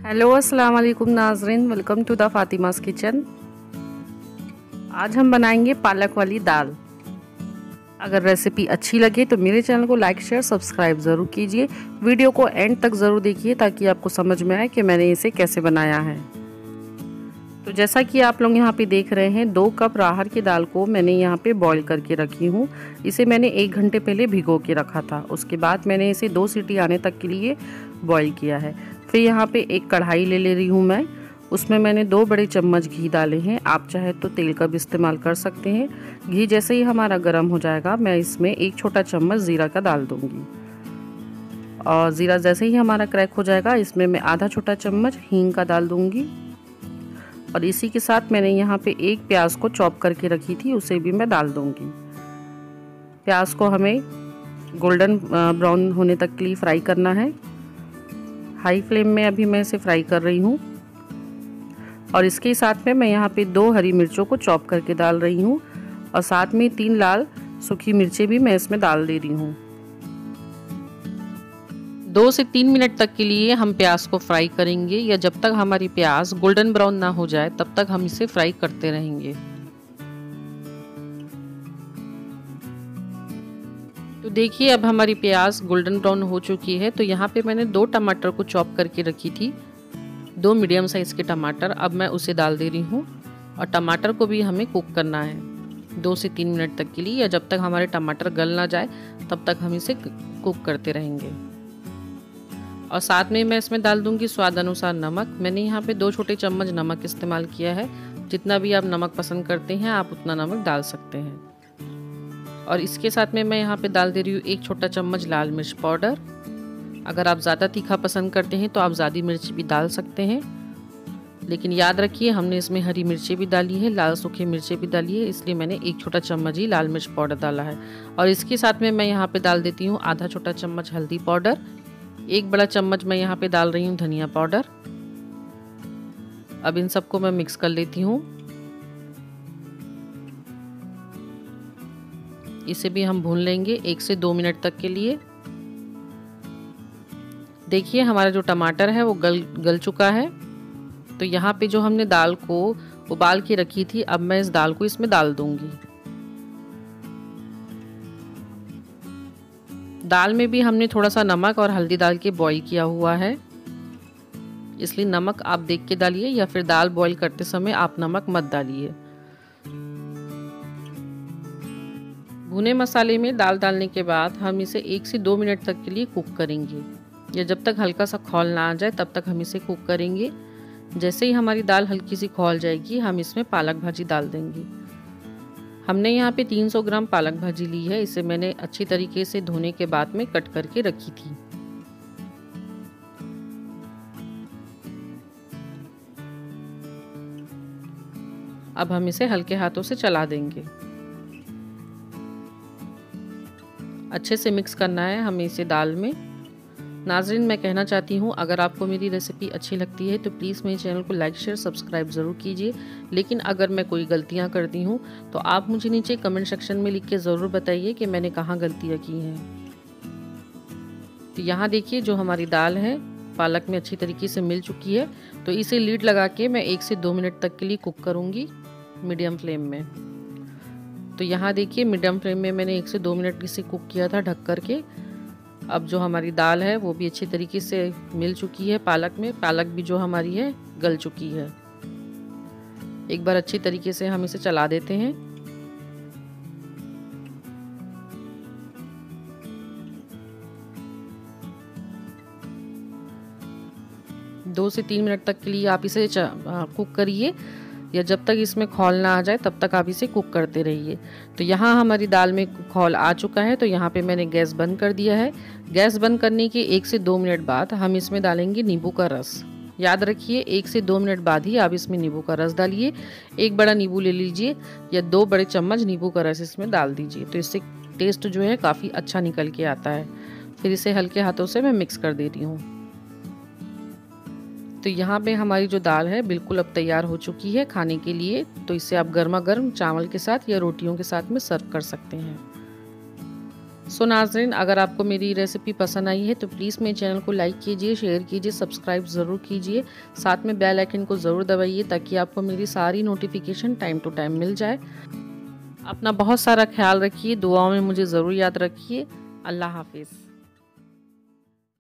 Hello अस्सलाम वालेकुम नाज़रीन, welcome to the Fatima's kitchen. आज हम बनाएंगे पालक वाली दाल। अगर रेसिपी अच्छी लगे तो मेरे चैनल को लाइक शेयर सब्सक्राइब ज़रूर कीजिए। वीडियो को एंड तक ज़रूर देखिए ताकि आपको समझ में आए कि मैंने इसे कैसे बनाया है। तो जैसा कि आप लोग यहाँ पे देख रहे हैं, 2 कप राहर की दाल को मैंने यहाँ पे बॉईल करके रखी हूँ। इसे मैंने 1 घंटे पहले भिगो के रखा था। उसके बाद मैंने इसे 2 सीटी आने तक के लिए बॉईल किया है। फिर यहाँ पे एक कढ़ाई ले रही हूँ मैं। उसमें मैंने 2 बड़े चम्मच घी डाले हैं। आप चाहे तो तेल का भी इस्तेमाल कर सकते हैं। घी जैसे ही हमारा गर्म हो जाएगा, मैं इसमें 1 छोटा चम्मच ज़ीरा का डाल दूँगी। और ज़ीरा जैसे ही हमारा क्रैक हो जाएगा, इसमें मैं आधा छोटा चम्मच हींग का डाल दूँगी। और इसी के साथ मैंने यहाँ पे एक प्याज को चॉप करके रखी थी, उसे भी मैं डाल दूँगी। प्याज को हमें गोल्डन ब्राउन होने तक के लिए फ्राई करना है। हाई फ्लेम में अभी मैं इसे फ्राई कर रही हूँ। और इसके साथ में मैं यहाँ पे 2 हरी मिर्चों को चॉप करके डाल रही हूँ और साथ में 3 लाल सूखी मिर्चें भी मैं इसमें डाल दे रही हूँ। 2 से 3 मिनट तक के लिए हम प्याज को फ्राई करेंगे, या जब तक हमारी प्याज गोल्डन ब्राउन ना हो जाए तब तक हम इसे फ्राई करते रहेंगे। तो देखिए, अब हमारी प्याज गोल्डन ब्राउन हो चुकी है। तो यहाँ पे मैंने 2 टमाटर को चॉप करके रखी थी, 2 मीडियम साइज़ के टमाटर। अब मैं उसे डाल दे रही हूँ और टमाटर को भी हमें कुक करना है 2 से 3 मिनट तक के लिए, या जब तक हमारे टमाटर गल ना जाए तब तक हम इसे कुक करते रहेंगे। और साथ में मैं इसमें डाल दूँगी स्वाद अनुसार नमक। मैंने यहाँ पे 2 छोटे चम्मच नमक इस्तेमाल किया है। जितना भी आप नमक पसंद करते हैं आप उतना नमक डाल सकते हैं। और इसके साथ में मैं यहाँ पे डाल दे रही हूँ 1 छोटा चम्मच लाल मिर्च पाउडर। अगर आप ज़्यादा तीखा पसंद करते हैं तो आप ज़्यादा मिर्च भी डाल सकते हैं, लेकिन याद रखिए हमने इसमें हरी मिर्चें भी डाली है, लाल सूखी मिर्चें भी डाली है, इसलिए मैंने 1 छोटा चम्मच ही लाल मिर्च पाउडर डाला है। और इसके साथ में मैं यहाँ पे डाल देती हूँ आधा छोटा चम्मच हल्दी पाउडर। 1 बड़ा चम्मच मैं यहाँ पे डाल रही हूँ धनिया पाउडर। अब इन सबको मैं मिक्स कर लेती हूँ। इसे भी हम भून लेंगे 1 से 2 मिनट तक के लिए। देखिए, हमारा जो टमाटर है वो गल चुका है। तो यहाँ पे जो हमने दाल को उबाल के रखी थी, अब मैं इस दाल को इसमें डाल दूंगी। दाल में भी हमने थोड़ा सा नमक और हल्दी डाल के बॉईल किया हुआ है, इसलिए नमक आप देख के डालिए, या फिर दाल बॉईल करते समय आप नमक मत डालिए। भुने मसाले में दाल डालने के बाद हम इसे 1 से 2 मिनट तक के लिए कुक करेंगे, या जब तक हल्का सा खौल ना आ जाए तब तक हम इसे कुक करेंगे। जैसे ही हमारी दाल हल्की सी खौल जाएगी, हम इसमें पालक भाजी डाल देंगे। हमने यहाँ पे 300 ग्राम पालक भाजी ली है। इसे मैंने अच्छी तरीके से धोने के बाद में कट करके रखी थी। अब हम इसे हल्के हाथों से चला देंगे। अच्छे से मिक्स करना है हमें इसे दाल में। नाज़रीन, मैं कहना चाहती हूँ, अगर आपको मेरी रेसिपी अच्छी लगती है तो प्लीज़ मेरे चैनल को लाइक शेयर सब्सक्राइब ज़रूर कीजिए। लेकिन अगर मैं कोई गलतियाँ करती हूँ तो आप मुझे नीचे कमेंट सेक्शन में लिख के ज़रूर बताइए कि मैंने कहाँ गलतियाँ की हैं। तो यहाँ देखिए, जो हमारी दाल है पालक में अच्छी तरीके से मिल चुकी है। तो इसे लीड लगा के मैं 1 से 2 मिनट तक के लिए कुक करूँगी मीडियम फ्लेम में। तो यहाँ देखिए, मीडियम फ्लेम में मैंने 1 से 2 मिनट इसे कुक किया था ढक करके। अब जो हमारी दाल है वो भी अच्छी तरीके से मिल चुकी है पालक में। पालक भी जो हमारी है गल चुकी है। एक बार अच्छी तरीके से हम इसे चला देते हैं। दो से 3 मिनट तक के लिए आप इसे कुक करिए, या जब तक इसमें खौल ना आ जाए तब तक आप इसे कुक करते रहिए। तो यहाँ हमारी दाल में खौल आ चुका है। तो यहाँ पे मैंने गैस बंद कर दिया है। गैस बंद करने के 1 से 2 मिनट बाद हम इसमें डालेंगे नींबू का रस। याद रखिए, 1 से 2 मिनट बाद ही आप इसमें नींबू का रस डालिए। 1 बड़ा नींबू ले लीजिए, या 2 बड़े चम्मच नींबू का रस इसमें डाल दीजिए। तो इससे टेस्ट जो है काफ़ी अच्छा निकल के आता है। फिर इसे हल्के हाथों से मैं मिक्स कर दे रही हूँ। तो यहाँ पे हमारी जो दाल है बिल्कुल अब तैयार हो चुकी है खाने के लिए। तो इसे आप गर्मा गर्म चावल के साथ या रोटियों के साथ में सर्व कर सकते हैं। सो नाज़रीन, अगर आपको मेरी रेसिपी पसंद आई है तो प्लीज़ मेरे चैनल को लाइक कीजिए, शेयर कीजिए, सब्सक्राइब ज़रूर कीजिए। साथ में बेल आइकन को ज़रूर दबाइए ताकि आपको मेरी सारी नोटिफिकेशन टाइम टू टाइम मिल जाए। अपना बहुत सारा ख्याल रखिए, दुआओं में मुझे ज़रूर याद रखिए। अल्लाह हाफिज़।